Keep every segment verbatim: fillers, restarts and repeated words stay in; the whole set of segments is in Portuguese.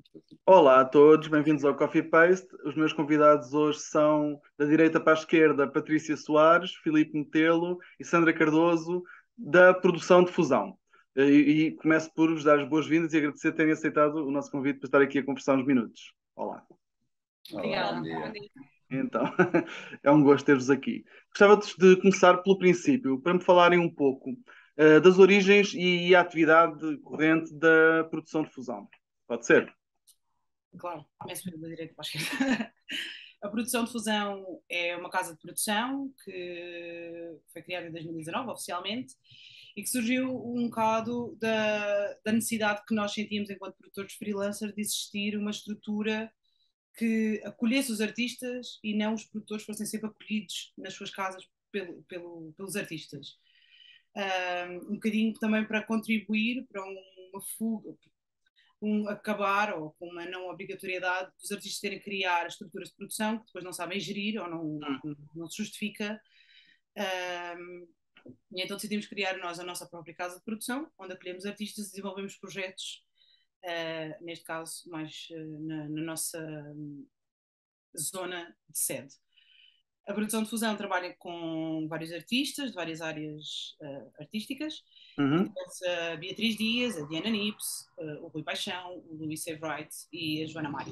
Olá a todos, bem-vindos ao Coffee Paste. Os meus convidados hoje são, da direita para a esquerda, Patrícia Soares, Filipe Metelo e Sandra Cardoso, da produção de Fusão. E, e começo por vos dar as boas-vindas e agradecer terem aceitado o nosso convite para estar aqui a conversar uns minutos. Olá. Olá, bom Obrigada. dia. Então, é um gosto ter-vos aqui. Gostava de começar pelo princípio, para me falarem um pouco uh, das origens e a atividade corrente da produção de Fusão. Pode ser? Claro, começo da direita para a esquerda. A produção de Fusão é uma casa de produção que foi criada em dois mil e dezanove, oficialmente, e que surgiu um bocado da, da necessidade que nós sentíamos enquanto produtores freelancers de existir uma estrutura que acolhesse os artistas e não os produtores fossem sempre acolhidos nas suas casas pelo, pelo, pelos artistas. Um, um bocadinho também para contribuir para uma fuga, um acabar ou com uma não obrigatoriedade dos artistas terem que criar estruturas de produção que depois não sabem gerir ou não, não se justifica. Um, e então decidimos criar nós a nossa própria casa de produção, onde acolhemos artistas e desenvolvemos projetos, uh, neste caso mais uh, na, na nossa um, zona de sede. A produção de Fusão trabalha com vários artistas de várias áreas uh, artísticas. Uhum. A Beatriz Dias, a Diana Nips, uh, o Rui Paixão, o Luís Severite e a Joana Mário.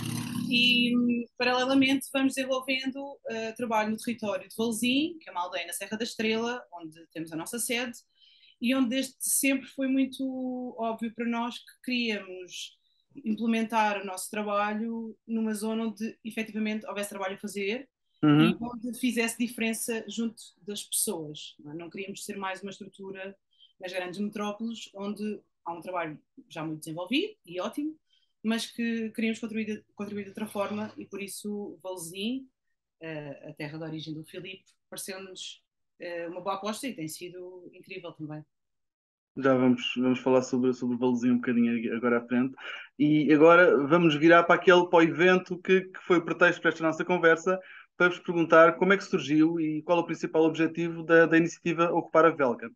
E, paralelamente, vamos desenvolvendo uh, trabalho no território de Varzim, que é uma aldeia na Serra da Estrela, onde temos a nossa sede, e onde desde sempre foi muito óbvio para nós que queríamos implementar o nosso trabalho numa zona onde efetivamente houvesse trabalho a fazer, uhum, e onde fizesse diferença junto das pessoas. Não, é? Não queríamos ser mais uma estrutura nas grandes metrópoles, onde há um trabalho já muito desenvolvido e ótimo, mas que queríamos contribuir de, contribuir de outra forma, e por isso Varzim, a terra de origem do Filipe, pareceu-nos uma boa aposta e tem sido incrível também. Já vamos, vamos falar sobre, sobre o Varzim um bocadinho agora à frente. E agora vamos virar para aquele, para o evento que, que foi o pretexto para esta nossa conversa, para vos perguntar como é que surgiu e qual é o principal objetivo da, da iniciativa Ocupar a Velga.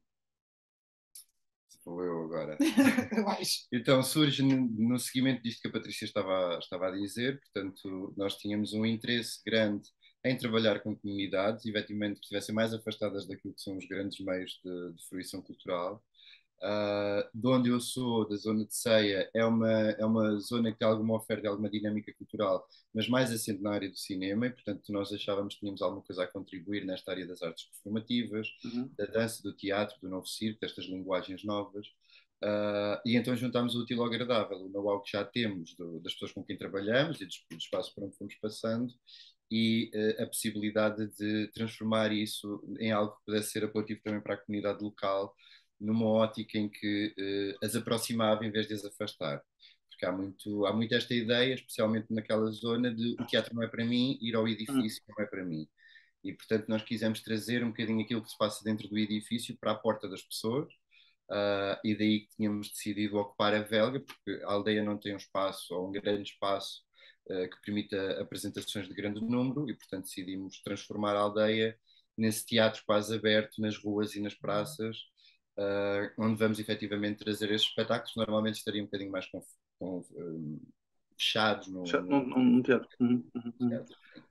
Sou eu agora. Eu acho. Então, surge no, no seguimento disto que a Patrícia estava, estava a dizer. Portanto, nós tínhamos um interesse grande em trabalhar com comunidades, efetivamente, que estivessem mais afastadas daquilo que são os grandes meios de, de fruição cultural. Uh, de onde eu sou, da zona de Ceia, é uma, é uma zona que tem alguma oferta, alguma dinâmica cultural, mas mais assente na área do cinema, e portanto nós achávamos que tínhamos alguma coisa a contribuir nesta área das artes performativas, uhum, da dança, do teatro, do novo circo, destas linguagens novas. Uh, e então juntámos o útil ao agradável, o know-how que já temos do, das pessoas com quem trabalhamos e do, do espaço por onde fomos passando, e uh, a possibilidade de transformar isso em algo que pudesse ser apelativo também para a comunidade local, numa ótica em que uh, as aproximava em vez de as afastar. Porque há muito, há muito esta ideia, especialmente naquela zona, de o teatro não é para mim, ir ao edifício não é para mim. E, portanto, nós quisemos trazer um bocadinho aquilo que se passa dentro do edifício para a porta das pessoas, uh, e daí que tínhamos decidido ocupar a Velga, porque a aldeia não tem um espaço, ou um grande espaço, uh, que permita apresentações de grande número, e, portanto, decidimos transformar a aldeia nesse teatro quase aberto, nas ruas e nas praças, Uh, onde vamos efetivamente trazer estes espetáculos que normalmente estariam um bocadinho mais com, com, um, fechados no, no, no, no teatro. Uhum, uhum.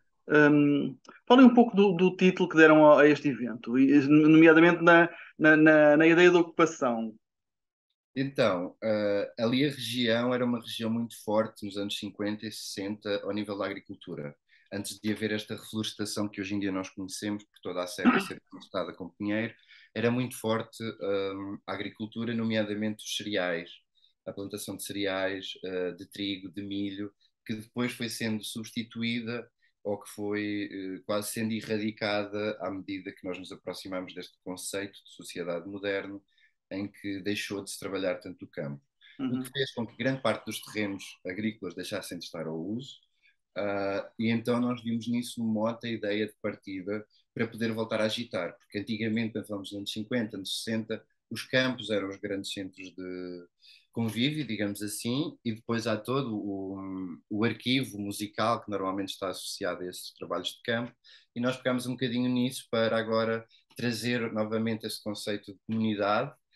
Um, falem um pouco do, do título que deram a, a este evento, nomeadamente na, na, na, na ideia da ocupação. Então, uh, ali a região era uma região muito forte nos anos cinquenta e sessenta ao nível da agricultura. Antes de haver esta reflorestação que hoje em dia nós conhecemos, por toda a serra ser florestada com pinheiro, era muito forte um, a agricultura, nomeadamente os cereais, a plantação de cereais, uh, de trigo, de milho, que depois foi sendo substituída ou que foi uh, quase sendo erradicada à medida que nós nos aproximamos deste conceito de sociedade moderna, em que deixou de se trabalhar tanto o campo. Uhum. O que fez com que grande parte dos terrenos agrícolas deixassem de estar ao uso, uh, e então nós vimos nisso uma outra ideia de partida para poder voltar a agitar, porque antigamente, nos anos cinquenta, anos sessenta, os campos eram os grandes centros de convívio, digamos assim, e depois há todo o, o arquivo musical que normalmente está associado a esses trabalhos de campo, e nós pegamos um bocadinho nisso para agora trazer novamente esse conceito de comunidade,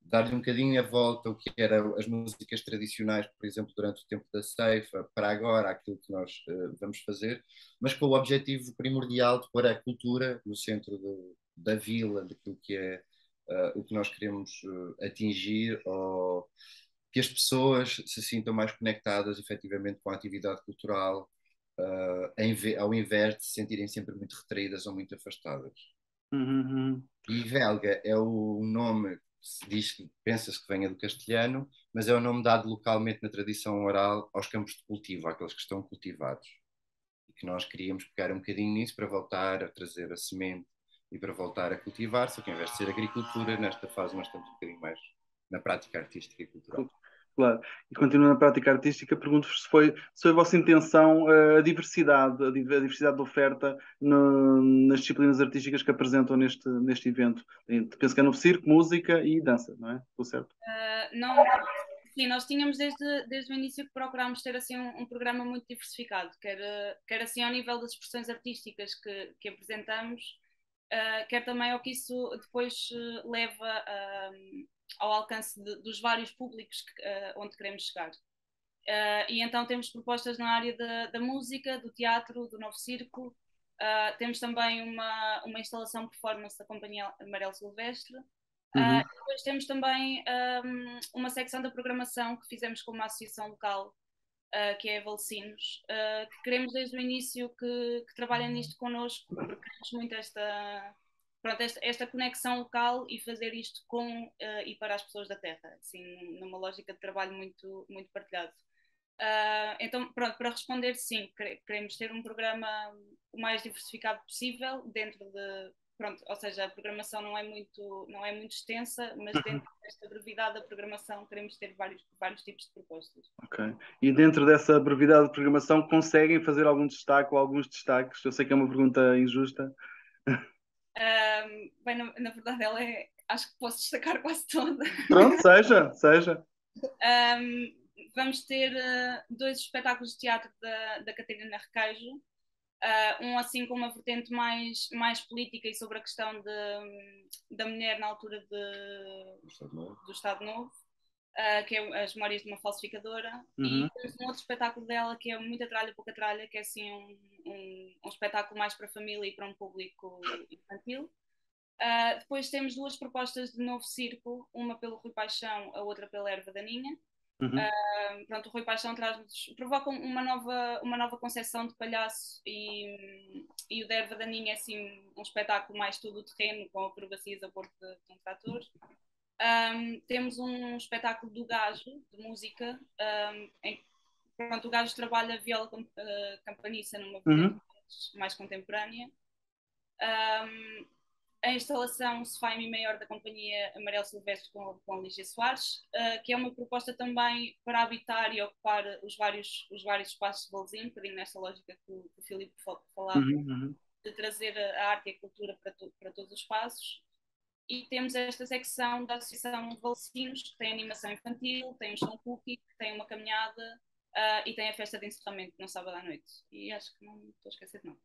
dar-lhe um bocadinho a volta o que eram as músicas tradicionais, por exemplo, durante o tempo da ceifa, para agora, aquilo que nós uh, vamos fazer, mas com o objetivo primordial de pôr a cultura no centro de, da vila, daquilo que é uh, o que nós queremos uh, atingir, ou que as pessoas se sintam mais conectadas efetivamente com a atividade cultural, uh, em, ao invés de se sentirem sempre muito retraídas ou muito afastadas. Uhum. E Velga é o nome que se diz que pensa-se que venha do castelhano, mas é o nome dado localmente na tradição oral aos campos de cultivo, àqueles que estão cultivados. E que nós queríamos pegar um bocadinho nisso para voltar a trazer a semente e para voltar a cultivar, só que em vez de ser agricultura, nesta fase nós estamos um bocadinho mais na prática artística e cultural. Claro. E continuando na prática artística, pergunto-vos se foi, se foi a vossa intenção uh, a diversidade, a diversidade de oferta no, nas disciplinas artísticas que apresentam neste, neste evento. Penso que é no circo, música e dança, não é? Estou certo? Uh, não, sim, nós tínhamos desde, desde o início que procurámos ter assim um, um programa muito diversificado, quer, quer assim ao nível das expressões artísticas que, que apresentamos, uh, quer também ao que isso depois uh, leva a ao alcance de, dos vários públicos que, uh, onde queremos chegar. Uh, e então temos propostas na área da, da música, do teatro, do novo circo. Uh, temos também uma, uma instalação performance da Companhia Amarelo Silvestre. Uhum. Uh, depois temos também um, uma secção da programação que fizemos com uma associação local, uh, que é a Valecinos, uh, que queremos desde o início que, que trabalhem nisto connosco, porque queremos muito esta... Pronto, esta, esta conexão local e fazer isto com uh, e para as pessoas da terra, assim, numa lógica de trabalho muito, muito partilhado. Uh, então, pronto, para responder, sim, queremos ter um programa o mais diversificado possível, dentro de, pronto, ou seja, a programação não é muito, não é muito extensa, mas dentro desta brevidade da programação queremos ter vários, vários tipos de propostas. Ok. E dentro dessa brevidade de programação conseguem fazer algum destaque ou alguns destaques? Eu sei que é uma pergunta injusta. Um, bem, na, na verdade, ela é, acho que posso destacar quase toda. Pronto, seja, seja. Um, vamos ter uh, dois espetáculos de teatro da, da Catarina Requeijo, uh, um assim com uma vertente mais, mais política e sobre a questão de, da mulher na altura de, do Estado Novo, do Estado Novo uh, que é As Memórias de uma Falsificadora, uhum. e temos um outro espetáculo dela que é Muita Tralha, Pouca Tralha, que é assim um, um, um espetáculo mais para a família e para um público infantil. Uh, depois temos duas propostas de novo circo, uma pelo Rui Paixão, a outra pela Erva Daninha. Uhum. Uh, pronto, o Rui Paixão traz-nos, provoca uma nova, uma nova concepção de palhaço, e, e o da Erva Daninha é assim um espetáculo mais todo o terreno, com acrobacias a bordo de, de um trator. Um, temos um espetáculo do Gajo, de música, um, em pronto, o Gajo trabalha viola uh, campaniça numa vertente uhum. mais, mais contemporânea. Um, a instalação Sofá Mi Maior da Companhia Amarelo Silvestre com, com Lígia Soares, uh, que é uma proposta também para habitar e ocupar os vários, os vários espaços de Varzim, um bocadinho nesta lógica que o, que o Filipe falava, Uhum, uhum. de trazer a arte e a cultura para, to, para todos os espaços. E temos esta secção da Associação Valecinos, que tem animação infantil, tem um chão cookie, tem uma caminhada uh, e tem a festa de encerramento no sábado à noite. E acho que não estou a esquecer de não.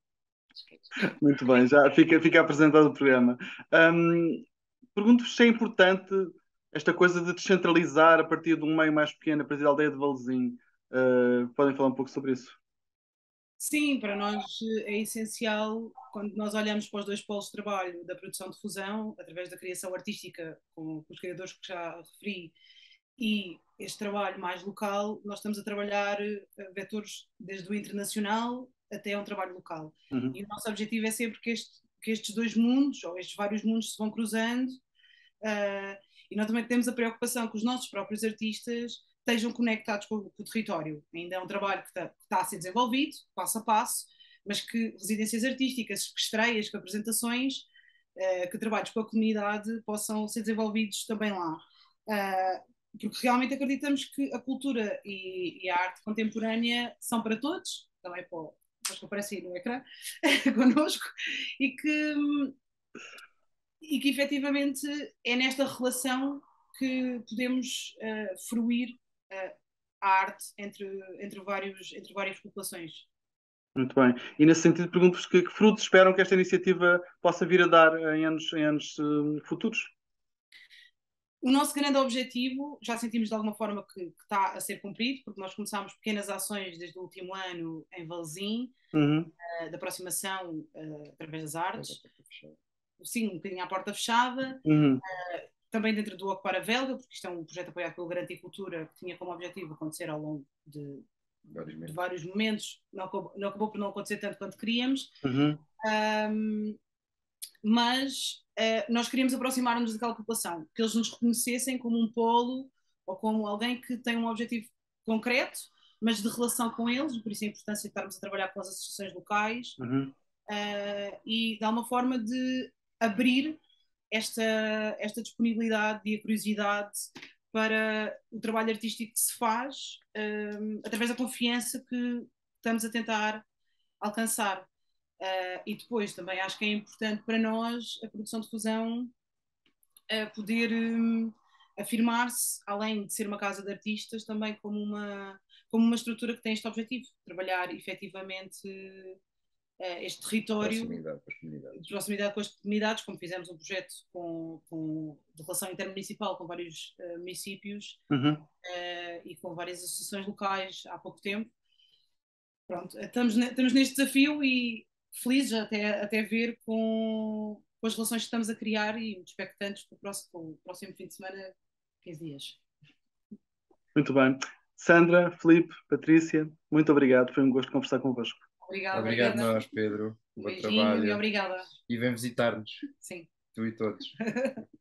Muito bem, já fica, fica apresentado o programa. Um, pergunto-vos se é importante esta coisa de descentralizar a partir de um meio mais pequeno, a partir da aldeia de Varzim. Uh, podem falar um pouco sobre isso? Sim, para nós é essencial, quando nós olhamos para os dois polos de trabalho da produção de fusão, através da criação artística, com os criadores que já referi, e este trabalho mais local, nós estamos a trabalhar vetores desde o internacional até um trabalho local. Uhum. E o nosso objetivo é sempre que, este, que estes dois mundos, ou estes vários mundos, se vão cruzando, uh, e nós também temos a preocupação que os nossos próprios artistas estejam conectados com, com o território. Ainda é um trabalho que está, que está a ser desenvolvido, passo a passo, mas que residências artísticas, que estreias, que apresentações, uh, que trabalhos com a comunidade possam ser desenvolvidos também lá. Uh, porque realmente acreditamos que a cultura e, e a arte contemporânea são para todos, também para os que aparecem no ecrã, connosco, e que, e que efetivamente é nesta relação que podemos uh, fruir uh, a arte entre, entre, vários, entre várias populações. Muito bem. E nesse sentido pergunto-vos que, que frutos esperam que esta iniciativa possa vir a dar em anos, em anos uh, futuros? o nosso grande objetivo, já sentimos de alguma forma que, que está a ser cumprido, porque nós começámos pequenas ações desde o último ano em Varzim, Uhum. uh, de aproximação uh, através das artes, sim, um bocadinho à porta fechada, Uhum. uh, também dentro do Ocupar a Velga, porque isto é um projeto apoiado pelo Garanticultura, que tinha como objetivo acontecer ao longo de, Vários de momentos. vários momentos, não acabou, não acabou por não acontecer tanto quanto queríamos. Uhum. Um, mas uh, nós queríamos aproximar-nos daquela população, que eles nos reconhecessem como um polo ou como alguém que tem um objetivo concreto, mas de relação com eles, por isso a importância de estarmos a trabalhar com as associações locais, Uhum. uh, e de alguma forma de abrir esta, esta disponibilidade e a curiosidade para o trabalho artístico que se faz, um, através da confiança que estamos a tentar alcançar. Uh, e depois também acho que é importante para nós a produção de fusão uh, poder um, afirmar-se, além de ser uma casa de artistas, também como uma, como uma estrutura que tem este objetivo, trabalhar efetivamente uh, este território Proximidade com as comunidades. de proximidade com as comunidades, como fizemos um projeto com, com, de relação intermunicipal com vários uh, municípios Uhum. uh, e com várias associações locais há pouco tempo. Pronto, estamos, estamos neste desafio e felizes até, até ver com, com as relações que estamos a criar e muito expectantes para o próximo, o próximo fim de semana, quinze dias. Muito bem. Sandra, Filipe, Patrícia, muito obrigado. Foi um gosto conversar convosco. Obrigada. Obrigado obrigada. nós, Pedro. Um Bom beijinho trabalho. e obrigada. E vem visitar-nos. Sim. Tu e todos.